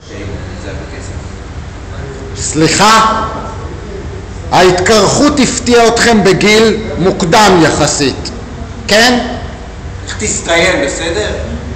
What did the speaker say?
זה בכסף. סליחה? ההתקרחות הפתיעה אתכם בגיל מוקדם יחסית, כן? איך תסתיים, בסדר?